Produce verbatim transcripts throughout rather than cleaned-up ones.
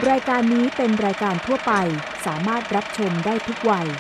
รายการนี้เป็นรายการทั่วไปสามารถรับชมได้ทุกวัย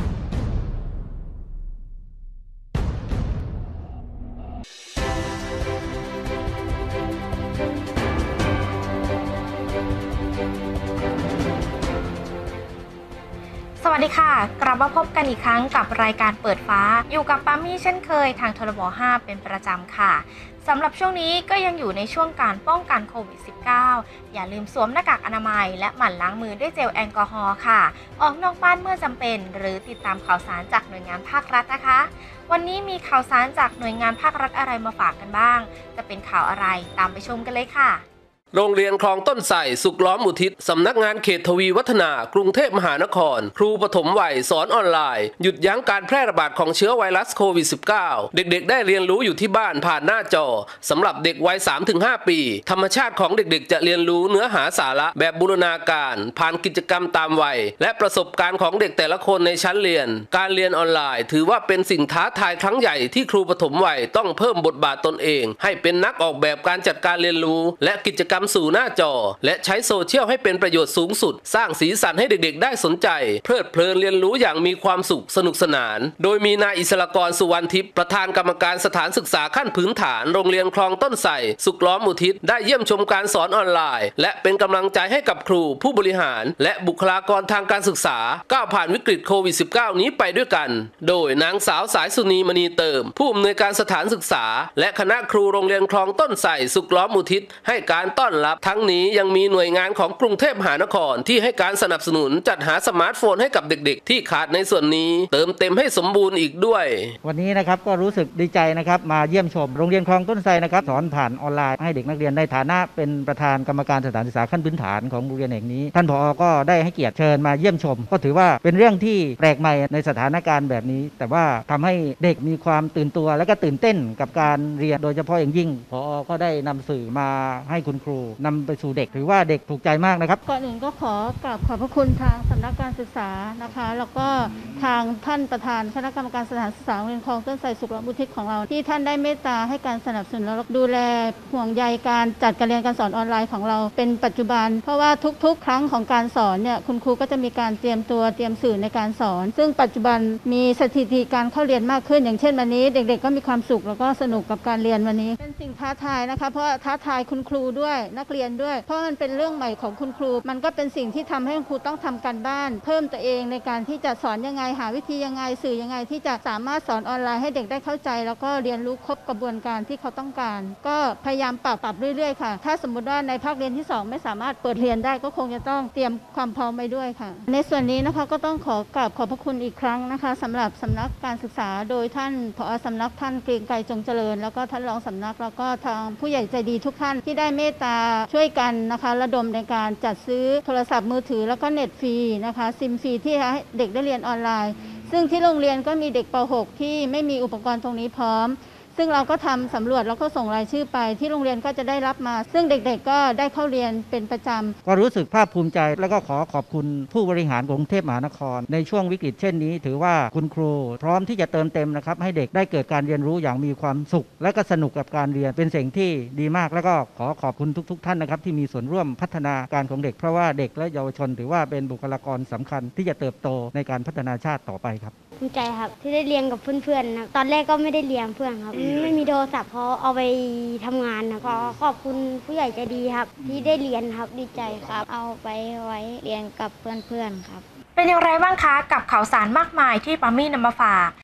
สวัสดีค่ะกลับมาพบกันอีกครั้งกับรายการเปิดฟ้าอยู่กับปามี่เช่นเคยทางทรบห้าเป็นประจำค่ะสำหรับช่วงนี้ก็ยังอยู่ในช่วงการป้องกันโควิด สิบเก้า อย่าลืมสวมหน้ากากอนามัยและหมั่นล้างมือด้วยเจลแอลกอฮอล์ค่ะออกนอกบ้านเมื่อจำเป็นหรือติดตามข่าวสารจากหน่วยงานภาครัฐนะคะวันนี้มีข่าวสารจากหน่วยงานภาครัฐอะไรมาฝากกันบ้างจะเป็นข่าวอะไรตามไปชมกันเลยค่ะโรงเรียนคลองต้นไทรสุขล้อมอุทิศสำนักงานเขตทวีวัฒนากรุงเทพมหานครครูปฐมวัยสอนออนไลน์หยุดยั้งการแพร่ระบาดของเชื้อไวรัสโควิด สิบเก้า เด็กๆได้เรียนรู้อยู่ที่บ้านผ่านหน้าจอสำหรับเด็กวัย สามถึงห้า ปีธรรมชาติของเด็กๆจะเรียนรู้เนื้อหาสาระแบบบูรณาการผ่านกิจกรรมตามวัยและประสบการณ์ของเด็กแต่ละคนในชั้นเรียนการเรียนออนไลน์ถือว่าเป็นสิ่งท้าทายครั้งใหญ่ที่ครูปฐมวัยต้องเพิ่มบทบาทตนเองให้เป็นนักออกแบบการจัดการเรียนรู้และกิจกรรมสู่หน้าจอและใช้โซเชียลให้เป็นประโยชน์สูงสุดสร้างสีสันให้เด็กๆได้สนใจเพลิดเพลินเรียนรู้อย่างมีความสุขสนุกสนานโดยมีนายอิสรกรสุวรรณทิพย์ประธานกรรมการสถานศึกษาขั้นพื้นฐานโรงเรียนคลองต้นไทรสุขล้อมอุทิศได้เยี่ยมชมการสอนออนไลน์และเป็นกำลังใจให้กับครูผู้บริหารและบุคลากรทางการศึกษาก้าวผ่านวิกฤตโควิด สิบเก้า นี้ไปด้วยกันโดยนางสาวสายสุนีมณีเติมผู้อำนวยการสถานศึกษาและคณะครูโรงเรียนคลองต้นไทรสุขล้อมอุทิศให้การต้อนรับทั้งนี้ยังมีหน่วยงานของกรุงเทพมหานครที่ให้การสนับสนุนจัดหาสมาร์ทโฟนให้กับเด็กๆที่ขาดในส่วนนี้เติมเต็มให้สมบูรณ์อีกด้วยวันนี้นะครับก็รู้สึกดีใจนะครับมาเยี่ยมชมโรงเรียนคลองต้นไทรนะครับสอนผ่านออนไลน์ให้เด็กนักเรียนในฐานะเป็นประธานกรรมการสถานศึกษาขั้นพื้นฐานของโรงเรียนแห่งนี้ท่านผอ.ก็ได้ให้เกียรติเชิญมาเยี่ยมชมก็ถือว่าเป็นเรื่องที่แปลกใหม่ในสถานการณ์แบบนี้แต่ว่าทำให้เด็กมีความตื่นตัวและก็ตื่นเต้นกับการเรียนโดยเฉพาะอย่างยิ่งผอ.ก็ได้นำสื่อมาให้คุณครูนำไปสู่เด็กถือว่าเด็กถูกใจมากนะครับก่อนอื่นก็ขอกราบขอบพระคุณทางสำนักการศึกษานะคะแล้วก็ทางท่านประธานคณะกรรมการสถานศึกษาโรงเรียนคลองต้นไทรสุขล้อมอุทิศของเราที่ท่านได้เมตตาให้การสนับสนุนและดูแลห่วงใยการจัดการเรียนการสอนออนไลน์ของเราเป็นปัจจุบันเพราะว่าทุกๆครั้งของการสอนเนี่ยคุณครูก็จะมีการเตรียมตัวเตรียมสื่อในการสอนซึ่งปัจจุบันมีสถิติการเข้าเรียนมากขึ้นอย่างเช่นวันนี้เด็กๆก็มีความสุขแล้วก็สนุกกับการเรียนวันนี้เป็นสิ่งท้าทายนะคะเพราะท้าทายคุณครูด้วยนักเรียนด้วยเพราะมันเป็นเรื่องใหม่ของคุณครูมันก็เป็นสิ่งที่ทำให้ครูต้องทำการบ้านเพิ่มตัวเองในการที่จะสอนยังไงหาวิธียังไงสื่อยังไงที่จะสามารถสอนออนไลน์ให้เด็กได้เข้าใจแล้วก็เรียนรู้ครบกระบวนการที่เขาต้องการก็พยายามปรับปรับเรื่อยๆค่ะถ้าสมมติว่าในภาคเรียนที่สองไม่สามารถเปิดเรียนได้ก็คงจะต้องเตรียมความพร้อมไว้ด้วยค่ะในส่วนนี้นะคะก็ต้องขอกราบขอบพระคุณอีกครั้งนะคะสำหรับสำนักการศึกษาโดยท่านผอ.สำนักท่านเกรียงไกรจงเจริญแล้วก็ท่านรองสำนักแล้วก็ทางผู้ใหญ่ใจดีทุกท่านที่ได้เมตตาช่วยกันนะคะระดมในการจัดซื้อโทรศัพท์มือถือแล้วก็เน็ตฟรีนะคะซิมฟรีที่ให้เด็กได้เรียนออนไลน์ซึ่งที่โรงเรียนก็มีเด็กป หก ที่ไม่มีอุปกรณ์ตรงนี้พร้อมซึ่งเราก็ทำสำรวจแล้วก็ส่งรายชื่อไปที่โรงเรียนก็จะได้รับมาซึ่งเด็กๆก็ได้เข้าเรียนเป็นประจำก็รู้สึกภาคภูมิใจแล้วก็ขอขอบคุณผู้บริหารกรุงเทพมหานครในช่วงวิกฤตเช่นนี้ถือว่าคุณครูพร้อมที่จะเติมเต็มนะครับให้เด็กได้เกิดการเรียนรู้อย่างมีความสุขและก็สนุกกับการเรียนเป็นสิ่งที่ดีมากแล้วก็ขอขอบคุณทุกๆท่านนะครับที่มีส่วนร่วมพัฒนาการของเด็กเพราะว่าเด็กและเยาวชนถือว่าเป็นบุคลากรสำคัญที่จะเติบโตในการพัฒนาชาติต่อไปครับภูมิใจครับที่ได้เรียนกับเพื่อนๆนะตอนแรกก็ไม่ได้เรียนเพื่อนครับไม่มีโทรศัพท์พอเอาไปทำงานนะก็ขอบคุณผู้ใหญ่ใจดีครับที่ได้เรียนครับดีใจครับเอาไปไว้เรียนกับเพื่อนๆครับเป็นอย่างไรบ้างคะกับข่าวสารมากมายที่ปามี่นำมาฝาก